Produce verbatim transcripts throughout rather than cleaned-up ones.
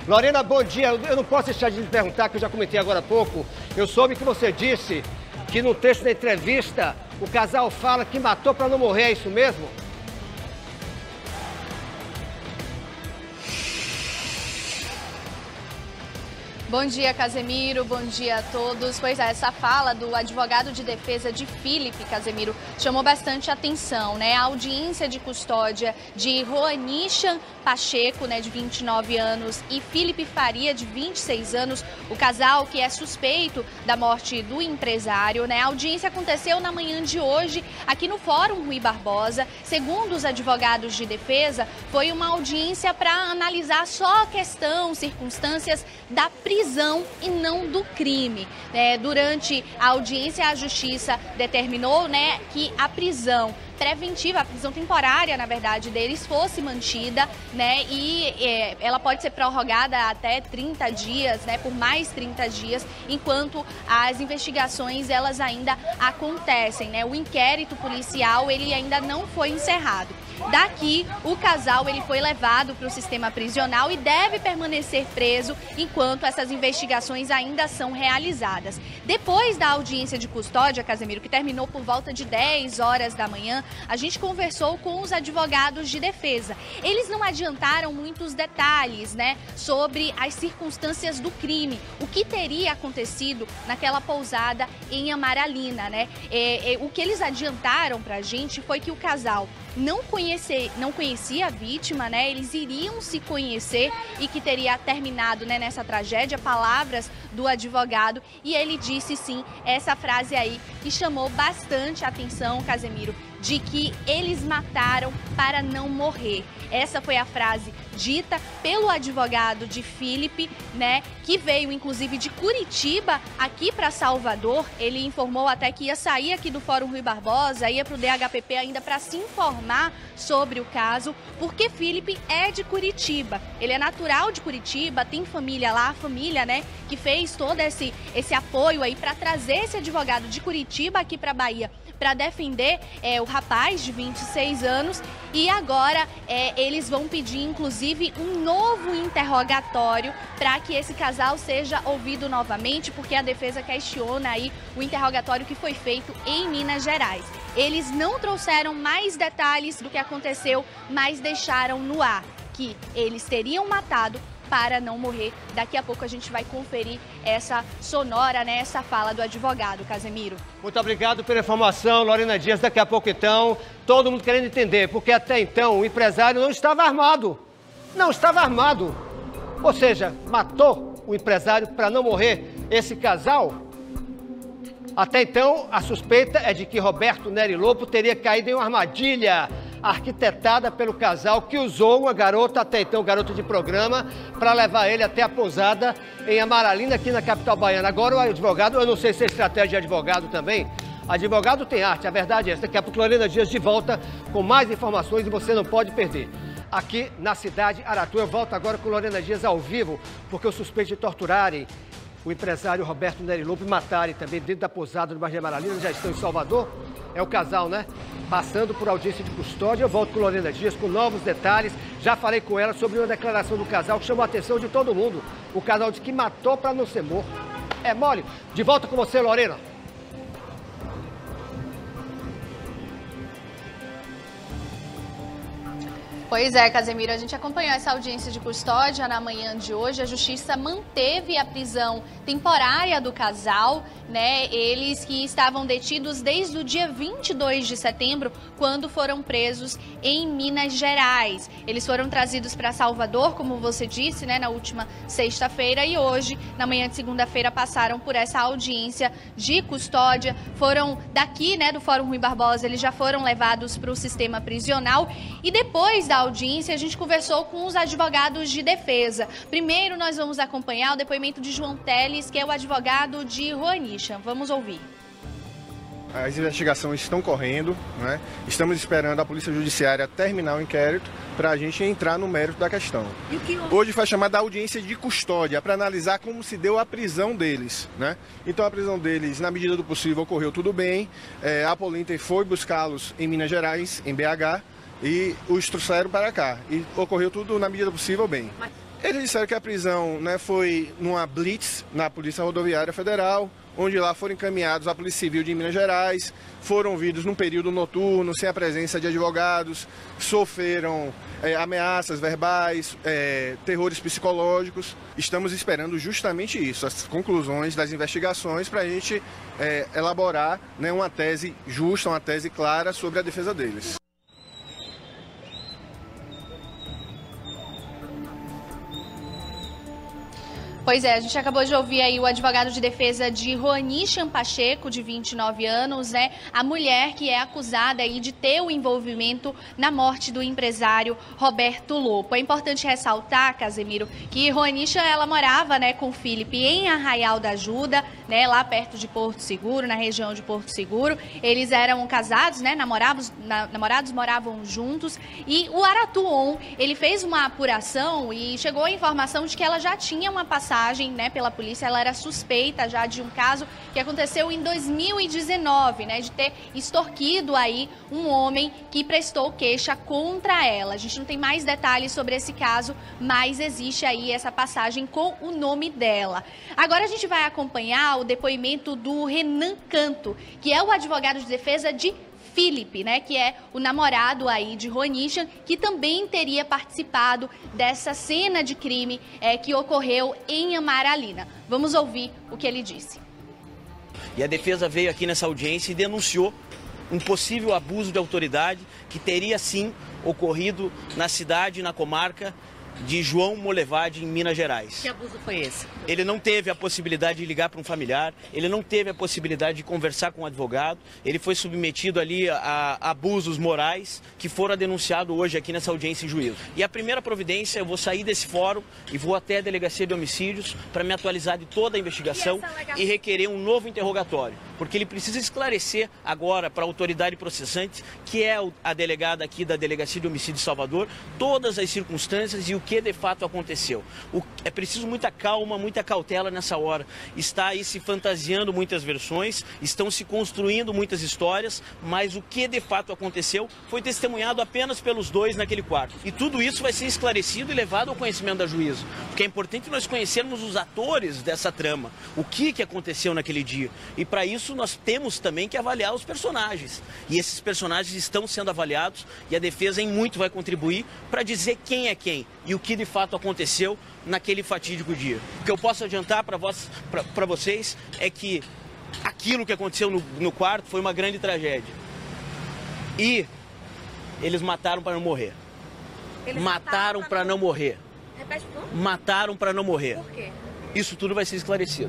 Lorena, bom dia. Eu não posso deixar de lhe perguntar, que eu já comentei agora há pouco. Eu soube que você disse que no texto da entrevista o casal fala que matou para não morrer, é isso mesmo? Bom dia, Casemiro. Bom dia a todos. Pois é, essa fala do advogado de defesa de Felipe, Casemiro, chamou bastante atenção, né? A audiência de custódia de Roanishan Pacheco, né, de vinte e nove anos, e Felipe Faria, de vinte e seis anos, o casal que é suspeito da morte do empresário, né? A audiência aconteceu na manhã de hoje, aqui no Fórum Rui Barbosa. Segundo os advogados de defesa, foi uma audiência para analisar só a questão, circunstâncias da prisão e não do crime. É, durante a audiência, a Justiça determinou, né, que a prisão preventiva, a prisão temporária, na verdade, deles fosse mantida, né, e é, ela pode ser prorrogada até trinta dias, né, por mais trinta dias, enquanto as investigações, elas ainda acontecem, né, o inquérito policial, ele ainda não foi encerrado. Daqui, o casal ele foi levado para o sistema prisional e deve permanecer preso enquanto essas investigações ainda são realizadas. Depois da audiência de custódia, Casemiro, que terminou por volta de dez horas da manhã, a gente conversou com os advogados de defesa. Eles não adiantaram muitos detalhes, né, sobre as circunstâncias do crime, o que teria acontecido naquela pousada em Amaralina, né? É, é, o que eles adiantaram para a gente foi que o casal não conhecer, não conhecia a vítima, né? Eles iriam se conhecer e que teria terminado, né, nessa tragédia. Palavras do advogado, e ele disse sim essa frase aí que chamou bastante atenção, Casemiro, de que eles mataram para não morrer. Essa foi a frase dita pelo advogado de Felipe, né, que veio inclusive de Curitiba aqui para Salvador. Ele informou até que ia sair aqui do Fórum Rui Barbosa, ia para o D H P P ainda para se informar sobre o caso, porque Felipe é de Curitiba. Ele é natural de Curitiba, tem família lá, a família, né, que fez todo esse, esse apoio aí para trazer esse advogado de Curitiba aqui para Bahia para defender é, o rapaz de vinte e seis anos, e agora é, eles vão pedir inclusive um novo interrogatório para que esse casal seja ouvido novamente, porque a defesa questiona aí o interrogatório que foi feito em Minas Gerais. Eles não trouxeram mais detalhes do que aconteceu, mas deixaram no ar que eles teriam matado para não morrer. Daqui a pouco a gente vai conferir essa sonora, né, essa fala do advogado, Casemiro. Muito obrigado pela informação, Lorena Dias. Daqui a pouco, então, todo mundo querendo entender, porque até então o empresário não estava armado. Não estava armado. Ou seja, matou o empresário para não morrer. Esse casal, até então, a suspeita é de que Roberto Nery Lobo teria caído em uma armadilha arquitetada pelo casal que usou uma garota, até então garota de programa, para levar ele até a pousada em Amaralina, aqui na capital baiana. Agora o advogado, eu não sei se é estratégia de advogado também, advogado tem arte, a verdade é essa. Daqui a pouco Lorena Dias de volta com mais informações e você não pode perder. Aqui na cidade Aratu, eu volto agora com Lorena Dias ao vivo, porque o suspeito de torturarem o empresário Roberto Nery Lobo e matarem também dentro da pousada do bairro de Amaralina, já estão em Salvador. É o casal, né? Passando por audiência de custódia. Eu volto com Lorena Dias com novos detalhes. Já falei com ela sobre uma declaração do casal que chamou a atenção de todo mundo. O casal disse que matou para não ser morto. É mole. De volta com você, Lorena. Pois é, Casemiro, a gente acompanhou essa audiência de custódia na manhã de hoje. A Justiça manteve a prisão temporária do casal, né? Eles que estavam detidos desde o dia vinte e dois de setembro, quando foram presos em Minas Gerais. Eles foram trazidos para Salvador, como você disse, né, na última sexta-feira, e hoje, na manhã de segunda-feira, passaram por essa audiência de custódia. Foram daqui, né, do Fórum Rui Barbosa, eles já foram levados para o sistema prisional, e depois da audiência, a gente conversou com os advogados de defesa. Primeiro, nós vamos acompanhar o depoimento de João Teles, que é o advogado de Roanishan. Vamos ouvir. As investigações estão correndo, né? Estamos esperando a Polícia Judiciária terminar o inquérito para a gente entrar no mérito da questão. Hoje foi chamada a audiência de custódia para analisar como se deu a prisão deles, né? Então a prisão deles, na medida do possível, ocorreu tudo bem. É, a Polinter foi buscá-los em Minas Gerais, em B H, e os trouxeram para cá. E ocorreu tudo na medida do possível bem. Eles disseram que a prisão, né, foi numa blitz na Polícia Rodoviária Federal, onde lá foram encaminhados à Polícia Civil de Minas Gerais, foram ouvidos num período noturno, sem a presença de advogados, sofreram é, ameaças verbais, é, terrores psicológicos. Estamos esperando justamente isso, as conclusões das investigações, para a gente é, elaborar, né, uma tese justa, uma tese clara sobre a defesa deles. Pois é, a gente acabou de ouvir aí o advogado de defesa de Roanishan Pacheco, de vinte e nove anos, né? A mulher que é acusada aí de ter o envolvimento na morte do empresário Roberto Lopo. É importante ressaltar, Casemiro, que Roanishan, ela morava, né, com o Felipe em Arraial da Ajuda, né, lá perto de Porto Seguro, na região de Porto Seguro. Eles eram casados, né, namorados, na, namorados moravam juntos. E o Aratuon, ele fez uma apuração e chegou a informação de que ela já tinha uma passagem, né, pela polícia. Ela era suspeita já de um caso que aconteceu em dois mil e dezenove, né, de ter extorquido aí um homem que prestou queixa contra ela. A gente não tem mais detalhes sobre esse caso, mas existe aí essa passagem com o nome dela. Agora a gente vai acompanhar o depoimento do Renan Canto, que é o advogado de defesa de Felipe, né, que é o namorado aí de Roanishan, que também teria participado dessa cena de crime é, que ocorreu em Amaralina. Vamos ouvir o que ele disse. E a defesa veio aqui nessa audiência e denunciou um possível abuso de autoridade que teria sim ocorrido na cidade, na comarca de João Molevade, em Minas Gerais. Que abuso foi esse? Ele não teve a possibilidade de ligar para um familiar, ele não teve a possibilidade de conversar com um advogado, ele foi submetido ali a, a abusos morais que foram denunciados hoje aqui nessa audiência em juízo. E a primeira providência, eu vou sair desse fórum e vou até a Delegacia de Homicídios para me atualizar de toda a investigação e, e requerer um novo interrogatório, porque ele precisa esclarecer agora para a autoridade processante, que é a delegada aqui da Delegacia de Homicídio de Salvador, todas as circunstâncias e o que de fato aconteceu. O, é preciso muita calma, muita cautela nessa hora. Está aí se fantasiando muitas versões, estão se construindo muitas histórias, mas o que de fato aconteceu foi testemunhado apenas pelos dois naquele quarto. E tudo isso vai ser esclarecido e levado ao conhecimento da juíza, porque é importante nós conhecermos os atores dessa trama, o que, que aconteceu naquele dia. E para isso nós temos também que avaliar os personagens. E esses personagens estão sendo avaliados e a defesa em muito vai contribuir para dizer quem é quem e o que de fato aconteceu naquele fatídico dia. O que eu posso adiantar para vós, para vocês é que aquilo que aconteceu no, no quarto foi uma grande tragédia. E eles mataram para não morrer. Eles mataram para não morrer. Repete, por? Mataram para não morrer. Por quê? Isso tudo vai ser esclarecido.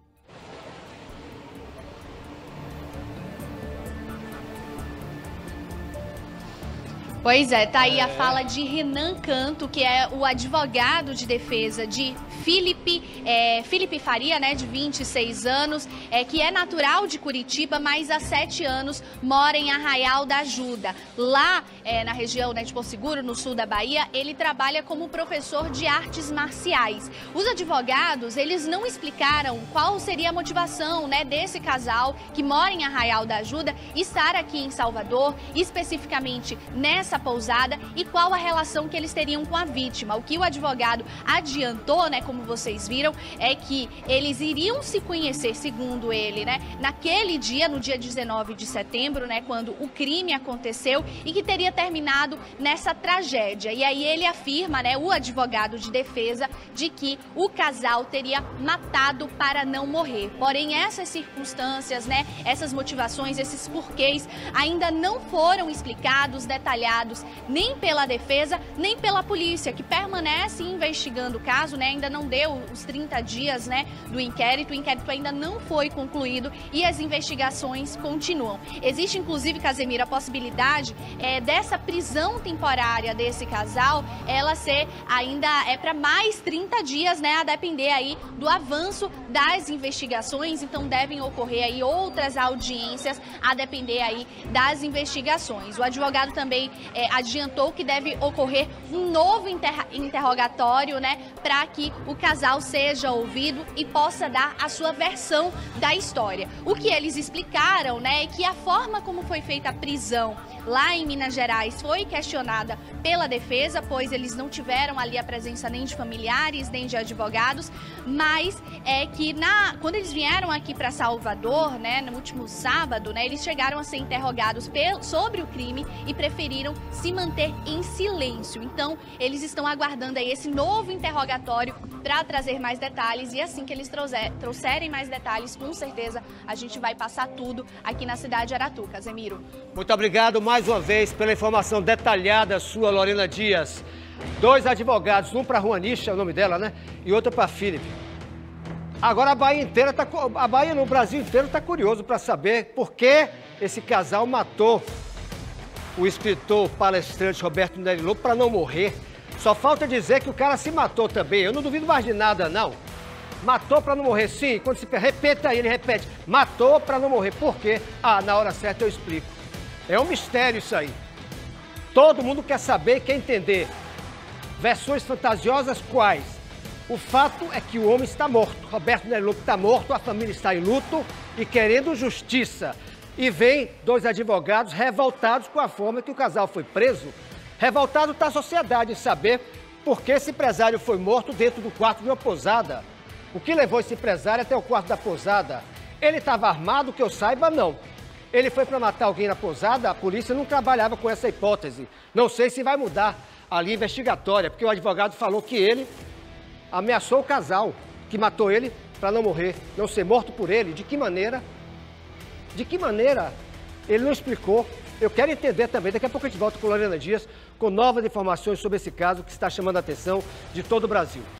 Pois é, tá aí a fala de Renan Canto, que é o advogado de defesa de Felipe, é, Felipe Faria, né, de vinte e seis anos, é, que é natural de Curitiba, mas há sete anos mora em Arraial da Ajuda. Lá, é, na região, né, de Porto Seguro, no sul da Bahia, ele trabalha como professor de artes marciais. Os advogados, eles não explicaram qual seria a motivação, né, desse casal que mora em Arraial da Ajuda estar aqui em Salvador, especificamente nessa pousada, e qual a relação que eles teriam com a vítima. O que o advogado adiantou, né, como vocês viram, é que eles iriam se conhecer, segundo ele, né, naquele dia, no dia dezenove de setembro, né, quando o crime aconteceu, e que teria terminado nessa tragédia. E aí ele afirma, né, o advogado de defesa, de que o casal teria matado para não morrer. Porém, essas circunstâncias, né, essas motivações, esses porquês ainda não foram explicados, detalhados, nem pela defesa, nem pela polícia, que permanece investigando o caso, né? Ainda não deu os trinta dias, né, do inquérito, o inquérito ainda não foi concluído e as investigações continuam. Existe, inclusive, Casemiro, a possibilidade é, dessa prisão temporária desse casal, ela ser ainda é para mais trinta dias, né, a depender aí do avanço das investigações, então devem ocorrer aí outras audiências a depender aí das investigações. O advogado também É, adiantou que deve ocorrer um novo inter interrogatório, né, para que o casal seja ouvido e possa dar a sua versão da história. O que eles explicaram, né, é que a forma como foi feita a prisão lá em Minas Gerais foi questionada pela defesa, pois eles não tiveram ali a presença nem de familiares, nem de advogados, mas é que na, quando eles vieram aqui para Salvador, né, no último sábado, né, eles chegaram a ser interrogados pel, sobre o crime e preferiram se manter em silêncio. Então, eles estão aguardando aí esse novo interrogatório para trazer mais detalhes, e assim que eles trouxer, trouxerem mais detalhes, com certeza a gente vai passar tudo aqui na cidade de Aratu. Casemiro. Muito obrigado mais uma vez pela informação detalhada sua, Lorena Dias. Dois advogados, um para Juanisha, é o nome dela, né? E outro para Felipe. Agora a Bahia inteira tá, a Bahia no Brasil inteiro está curioso para saber por que esse casal matou o escritor palestrante Roberto Nery Lobo para não morrer. Só falta dizer que o cara se matou também. Eu não duvido mais de nada, não. Matou para não morrer, sim. Quando se repete aí, ele repete. Matou para não morrer. Por quê? Ah, na hora certa eu explico. É um mistério isso aí. Todo mundo quer saber e quer entender. Versões fantasiosas quais? O fato é que o homem está morto. Roberto Nery Lobo está morto, a família está em luto e querendo justiça. E vem dois advogados revoltados com a forma que o casal foi preso. Revoltado está a sociedade em saber por que esse empresário foi morto dentro do quarto de uma pousada. O que levou esse empresário até o quarto da pousada? Ele estava armado, que eu saiba, não. Ele foi para matar alguém na pousada, a polícia não trabalhava com essa hipótese. Não sei se vai mudar a linha investigatória, porque o advogado falou que ele ameaçou o casal, que matou ele para não morrer, não ser morto por ele. De que maneira? De que maneira? Ele não explicou. Eu quero entender também. Daqui a pouco a gente volta com Lorena Dias com novas informações sobre esse caso que está chamando a atenção de todo o Brasil.